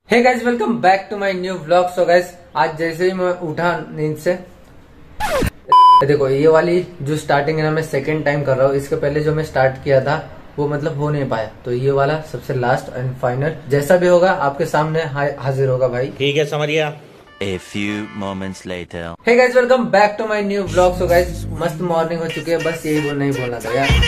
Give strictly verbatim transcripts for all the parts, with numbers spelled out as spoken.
Hey guys, welcome back to my new vlog. So guys, आज जैसे ही मैं उठा नींद से, देखो ये वाली जो स्टार्टिंग है ना, मैं सेकंड टाइम कर रहा हूँ। इसके पहले जो मैं स्टार्ट किया था वो मतलब हो नहीं पाया, तो ये वाला सबसे लास्ट एंड फाइनल जैसा भी होगा आपके सामने हाजिर होगा भाई। ठीक है, समझ गया। A few moments later. Hey guys, welcome back to my new vlog. So guys, मस्त मॉर्निंग हो चुकी है, बस यही बोल नहीं बोलना था यार।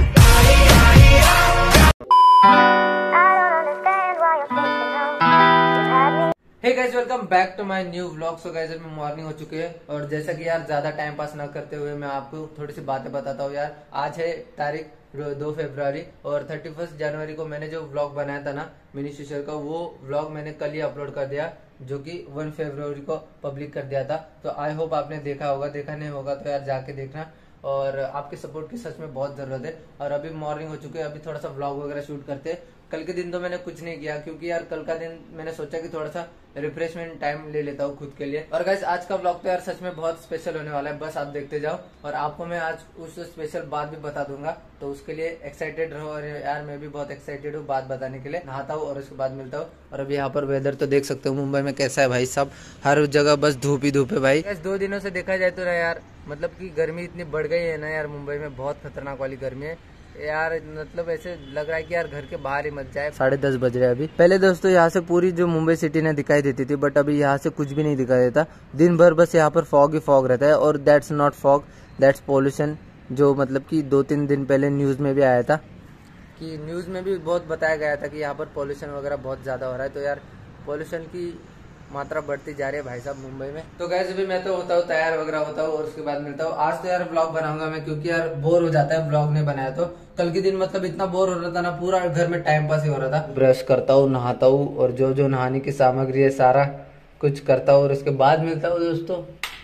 Hey guys, welcome back to my new vlog. So guys, अभी मॉर्निंग हो चुकी है और जैसा कि यार ज्यादा टाइम पास ना करते हुए मैं आपको थोड़ी सी बातें बताता हूँ यार। आज है तारीख दो फरवरी और थर्टी फर्स्ट जनवरी को मैंने जो व्लॉग बनाया था ना मिनी शिशर का, वो व्लॉग मैंने कल ही अपलोड कर दिया, जो कि वन फरवरी को पब्लिक कर दिया था। तो आई होप आपने देखा होगा, देखा नहीं होगा तो यार जाके देखना। और आपके सपोर्ट की सच में बहुत जरूरत है। और अभी मॉर्निंग हो चुकी है, अभी थोड़ा सा व्लॉग वगैरह शूट करते हैं। कल के दिन तो मैंने कुछ नहीं किया क्योंकि यार कल का दिन मैंने सोचा कि थोड़ा सा रिफ्रेशमेंट टाइम ले लेता हूँ खुद के लिए। और गाइस, आज का व्लॉग तो यार सच में बहुत स्पेशल होने वाला है, बस आप देखते जाओ। और आपको मैं आज उस स्पेशल बात भी बता दूंगा, तो उसके लिए एक्साइटेड रहो। और यार मैं भी बहुत एक्साइटेड हूँ बात बताने के लिए। नहाता हूँ और उसके बाद मिलता हूँ। और अभी यहाँ पर वेदर तो देख सकते हो मुंबई में कैसा है भाई साहब, हर जगह बस धूप ही धूप है भाई। दो दिनों से देखा जाए तो ना यार, मतलब कि गर्मी इतनी बढ़ गई है ना यार, मुंबई में बहुत खतरनाक वाली गर्मी है यार। मतलब ऐसे लग रहा है कि यार घर के बाहर ही मत जाए। साढ़े दस बज रहे हैं अभी। पहले दोस्तों यहाँ से पूरी जो मुंबई सिटी ने दिखाई देती थी, बट अभी यहाँ से कुछ भी नहीं दिखाई देता। दिन भर बस यहाँ पर फॉग ही फॉग रहता है। और that's not fog, that's pollution, जो मतलब कि दो तीन दिन पहले न्यूज में भी आया था, कि न्यूज में भी बहुत बताया गया था कि यहाँ पर पोल्यूशन वगैरह बहुत ज्यादा हो रहा है। तो यार पोल्यूशन की मात्रा बढ़ती जा रही है भाई साहब मुंबई में। तो गैस अभी मैं तो होता हूँ तैयार वगैरह होता हूँ और उसके बाद मिलता हूँ। आज तो यार ब्लॉग बनाऊंगा मैं, क्योंकि यार बोर हो जाता है ब्लॉग नहीं बनाया तो। कल के दिन मतलब इतना बोर हो रहा था ना, पूरा घर में टाइम पास ही हो रहा था। ब्रश करता हूँ, नहाता हूँ और जो जो नहाने की सामग्री है सारा कुछ करता हूँ और उसके बाद मिलता हूँ दोस्तों।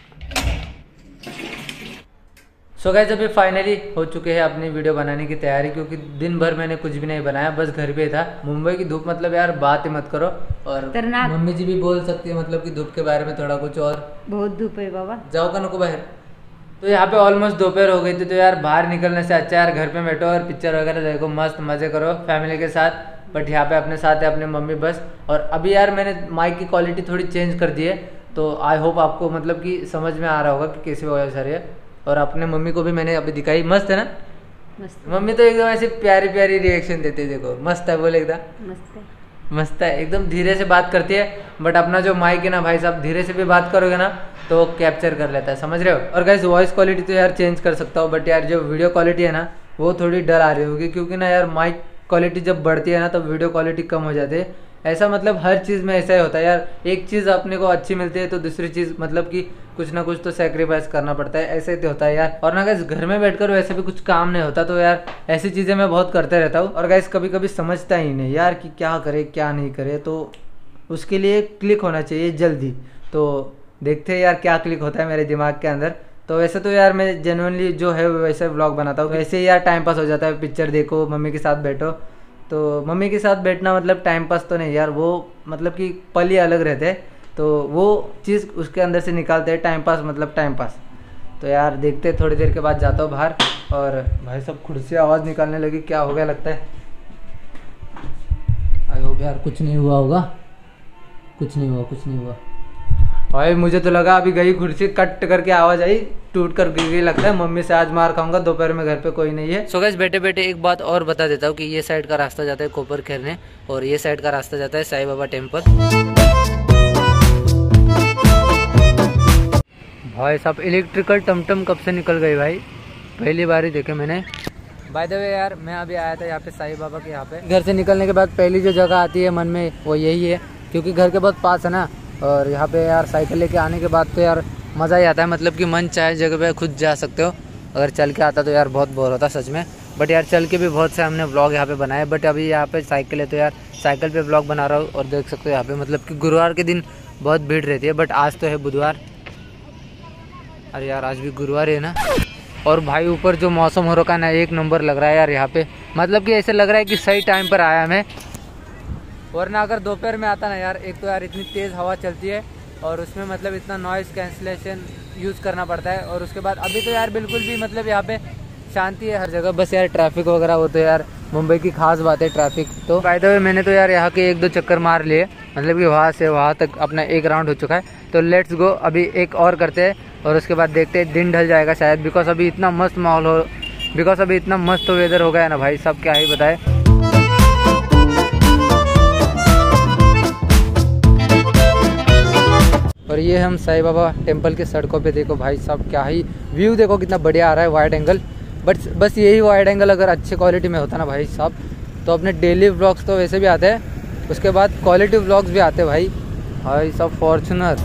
सो गाइस, अभी फाइनली हो चुके हैं अपनी वीडियो बनाने की तैयारी, क्योंकि दिन भर मैंने कुछ भी नहीं बनाया, बस घर पे था। मुंबई की धूप मतलब यार बात ही मत करो। और मम्मी जी भी बोल सकती है मतलब कि धूप के बारे में थोड़ा कुछ। और बहुत धूप है बाबा, जाओ का नको बाहर। तो यहाँ पे ऑलमोस्ट दोपहर हो गई थी, तो यार बाहर निकलने से अच्छा यार घर पे बैठो और पिक्चर वगैरह देखो, मस्त मजे करो फैमिली के साथ। बट यहाँ पे अपने साथ है अपने मम्मी बस। और अभी यार मैंने माइक की क्वालिटी थोड़ी चेंज कर दी है, तो आई होप आपको मतलब कि समझ में आ रहा होगा कि कैसी वजह से है। और अपने मम्मी को भी मैंने अभी दिखाई, मस्त है ना मस्त। मम्मी तो एकदम ऐसे प्यारी प्यारी रिएक्शन देती है, देखो मस्त है, बोले एकदम मस्त है मस्त है, एकदम धीरे से बात करती है। बट अपना जो माइक है ना भाई साहब, धीरे से भी बात करोगे ना तो कैप्चर कर लेता है, समझ रहे हो। और गाइस, वॉइस क्वालिटी तो यार चेंज कर सकता हूँ, बट यार जो वीडियो क्वालिटी है ना वो थोड़ी डर आ रही होगी, क्योंकि ना यार माइक क्वालिटी जब बढ़ती है ना तो वीडियो क्वालिटी कम हो जाती है। ऐसा मतलब हर चीज़ में ऐसा ही होता है यार, एक चीज़ अपने को अच्छी मिलती है तो दूसरी चीज़ मतलब कि कुछ ना कुछ तो सेक्रीफाइस करना पड़ता है, ऐसे ही होता है यार। और ना गाइस, घर में बैठकर वैसे भी कुछ काम नहीं होता, तो यार ऐसी चीज़ें मैं बहुत करते रहता हूँ। और गाइस, कभी कभी समझता ही नहीं यार कि क्या करे क्या नहीं करे, तो उसके लिए क्लिक होना चाहिए जल्दी। तो देखते हैं यार क्या क्लिक होता है मेरे दिमाग के अंदर। तो वैसे तो यार मैं जेन्युइनली जो है वैसे व्लॉग बनाता हूँ, वैसे ही यार टाइम पास हो जाता है, पिक्चर देखो, मम्मी के साथ बैठो। तो मम्मी के साथ बैठना मतलब टाइम पास तो नहीं यार, वो मतलब कि पल ही अलग रहते हैं, तो वो चीज़ उसके अंदर से निकालते हैं, टाइम पास मतलब टाइम पास। तो यार देखते थोड़ी देर के बाद जाता हूँ बाहर। और भाई सब खुद से आवाज़ निकालने लगी, क्या हो गया लगता है। आई होप यार कुछ नहीं हुआ होगा, कुछ नहीं हुआ कुछ नहीं हुआ भाई। मुझे तो लगा अभी गई कुर्सी कट करके आवाज आई, टूट कर गिर गई, लगता है मम्मी से आज मार खाऊंगा, दोपहर में घर पे कोई नहीं है। सो गाइस, बैठे बैठे एक बात और बता देता हूँ कि ये साइड का रास्ता जाता है कोपर खेलने और ये साइड का रास्ता जाता है साईं बाबा टेम्पल। भाई साहब, इलेक्ट्रिकल टमटम कब से निकल गई भाई, पहली बार ही देखे मैंने। बाय द वे यार, मैं अभी आया था यहाँ पे साईं बाबा के यहाँ पे। घर से निकलने के बाद पहली जो जगह आती है मन में वो यही है, क्योंकि घर के बहुत पास है ना। और यहाँ पे यार साइकिल लेके आने के बाद तो यार मज़ा ही आता है, मतलब कि मन चाहे जगह पे खुद जा सकते हो। अगर चल के आता तो यार बहुत बोर होता सच में। बट यार चल के भी बहुत से हमने व्लॉग यहाँ पे बनाए, बट अभी यहाँ पे साइकिल है तो यार साइकिल पे व्लॉग बना रहा हूँ। और देख सकते हो यहाँ पे मतलब कि गुरुवार के दिन बहुत भीड़ रहती है, बट आज तो है बुधवार। अरे यार आज भी गुरुवार है ना। और भाई ऊपर जो मौसम हो रखा है ना, एक नंबर लग रहा है यार यहाँ पे, मतलब कि ऐसे लग रहा है कि सही टाइम पर आया मैं। वरना अगर दोपहर में आता ना यार, एक तो यार इतनी तेज़ हवा चलती है और उसमें मतलब इतना नॉइज़ कैंसिलेशन यूज़ करना पड़ता है। और उसके बाद अभी तो यार बिल्कुल भी मतलब यहाँ पे शांति है हर जगह, बस यार ट्रैफिक वगैरह हो तो यार मुंबई की खास बात है ट्रैफिक। तो बाय द वे मैंने तो यार यहाँ के एक दो चक्कर मार लिए, मतलब कि वहाँ से वहाँ तक अपना एक राउंड हो चुका है। तो लेट्स गो, अभी एक और करते हैं और उसके बाद देखते हैं, दिन ढल जाएगा शायद, बिकॉज अभी इतना मस्त माहौल हो, बिकॉज अभी इतना मस्त वेदर हो गया है ना भाई, सब क्या ही बताए। और ये हम साईं बाबा टेम्पल के सड़कों पे देखो भाई साहब, क्या ही व्यू देखो, कितना बढ़िया आ रहा है वाइड एंगल। बट बस यही वाइड एंगल अगर अच्छी क्वालिटी में होता ना भाई साहब, तो अपने डेली व्लॉग्स तो वैसे भी आते हैं, उसके बाद क्वालिटी व्लॉग्स भी आते हैं भाई। भाई सब Fortuner.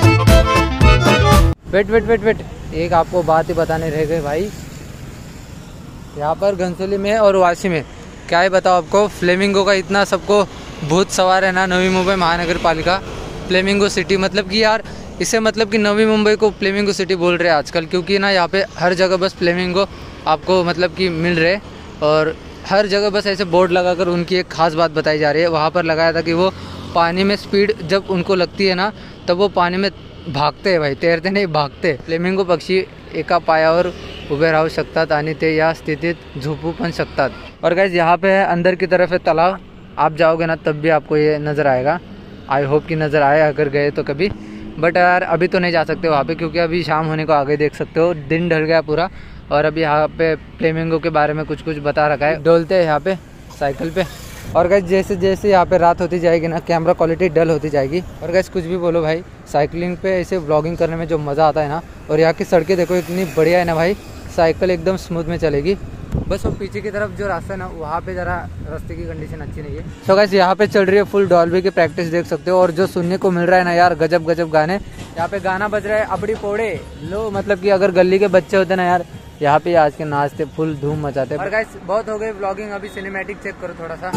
Wait wait wait wait एक आपको बात ही बताने रह गए भाई, यहाँ पर घनसोली में और वाशी में क्या ही बताओ आपको, फ्लेमिंगो का इतना सबको भूत सवार है ना। नवी मुंबई महानगर पालिका फ्लेमिंगो सिटी, मतलब कि यार इसे मतलब कि नवी मुंबई को फ्लेमिंगो सिटी बोल रहे हैं आजकल, क्योंकि ना यहाँ पे हर जगह बस फ्लेमिंगो आपको मतलब कि मिल रहे, और हर जगह बस ऐसे बोर्ड लगाकर उनकी एक खास बात बताई जा रही है। वहाँ पर लगाया था कि वो पानी में स्पीड जब उनको लगती है ना, तब वो पानी में भागते हैं भाई, तैरते नहीं भागते। फ्लेमिंगो पक्षी एका पायावर उभे राहू शकतात आणि ते या स्थितीत झोपू पण शकतात। और गाइस यहाँ पे है अंदर की तरफ है तालाब, आप जाओगे ना तब भी आपको ये नज़र आएगा। आई होप कि नज़र आए अगर गए तो कभी, बट यार अभी तो नहीं जा सकते वहाँ पे, क्योंकि अभी शाम होने को आगे देख सकते हो, दिन ढल गया पूरा। और अभी यहाँ पे फ्लेमिंगो के बारे में कुछ कुछ बता रखा है, डोलते हैं यहाँ पे साइकिल पे। और गाइस जैसे जैसे यहाँ पे रात होती जाएगी ना, कैमरा क्वालिटी डल होती जाएगी। और गाइस कुछ भी बोलो भाई, साइकिलिंग पे ऐसे व्लॉगिंग करने में जो मज़ा आता है ना, और यहाँ की सड़कें देखो इतनी बढ़िया है ना भाई, साइकिल एकदम स्मूथ में चलेगी। बस वो पीछे की तरफ जो रास्ता है ना, वहाँ पे ज़रा रास्ते की कंडीशन अच्छी नहीं है। तो गाइस यहाँ पे चल रही है फुल डॉल्बी की प्रैक्टिस, देख सकते हो। और जो सुनने को मिल रहा है ना यार, गजब गजब गाने, यहाँ पे गाना बज रहा है अपड़ी पोड़े लो, मतलब कि अगर गली के बच्चे होते ना यार, यहाँ पे आज के नाचते फुल धूम मचाते। और गाइस बहुत हो गई व्लॉगिंग, अभी सिनेमैटिक चेक करो थोड़ा सा।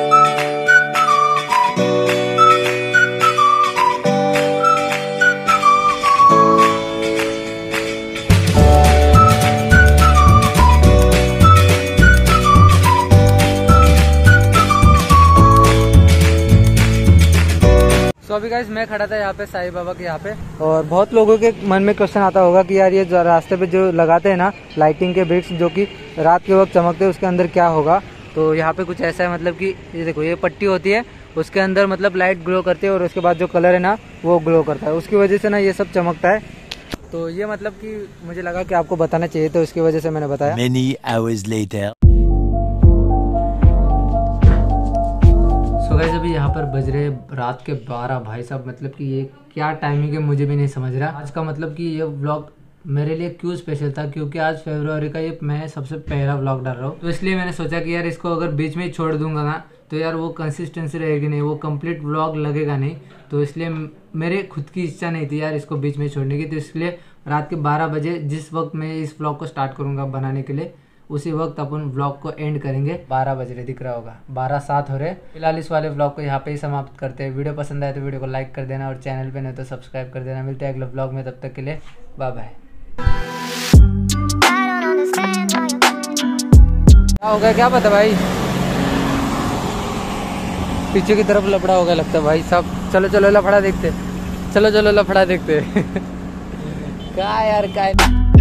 तो अभी गाइस मैं खड़ा था यहाँ पे साईं बाबा के यहाँ पे, और बहुत लोगों के मन में क्वेश्चन आता होगा कि यार ये रास्ते पे जो लगाते हैं ना लाइटिंग के ब्रिक्स, जो कि रात के वक्त चमकते हैं, उसके अंदर क्या होगा। तो यहाँ पे कुछ ऐसा है, मतलब कि ये देखो ये पट्टी होती है, उसके अंदर मतलब लाइट ग्लो करती है, और उसके बाद जो कलर है ना वो ग्लो करता है, उसकी वजह से ना ये सब चमकता है। तो ये मतलब कि मुझे लगा कि आपको बताना चाहिए, तो इसकी वजह से मैंने बताया। Many hours later. So guys अभी यहाँ पर बज रहे रात के बारह भाई साहब, मतलब कि ये क्या टाइमिंग है मुझे भी नहीं समझ रहा। आज का मतलब कि ये व्लॉग मेरे लिए क्यों स्पेशल था, क्योंकि आज फरवरी का ये मैं सबसे पहला व्लॉग डाल रहा हूँ। तो इसलिए मैंने सोचा कि यार इसको अगर बीच में ही छोड़ दूंगा ना, तो यार वो कंसिस्टेंसी रहेगी नहीं, वो कंप्लीट व्लॉग लगेगा नहीं। तो इसलिए मेरे खुद की इच्छा नहीं थी यार इसको बीच में छोड़ने की। तो इसलिए रात के बारह बजे जिस वक्त मैं इस व्लॉग को स्टार्ट करूँगा बनाने के लिए, उसी वक्त अपन व्लॉग को एंड करेंगे। बारह बज रहे, दिख रहा होगा, बारह सात हो रहे। फिलहाल इस वाले व्लॉग को यहाँ पे ही समाप्त करते हैं। वीडियो पसंद आए तो वीडियो को लाइक कर देना, और चैनल पे नहीं तो सब्सक्राइब कर देना। मिलते हैं अगले व्लॉग में, तब तक के लिए बाय बाय। क्या होगा क्या पता भाई, पीछे की तरफ लफड़ा होगा लगता है भाई साहब। चलो चलो लफड़ा देखते, चलो चलो लफड़ा देखते। क्या यार क्या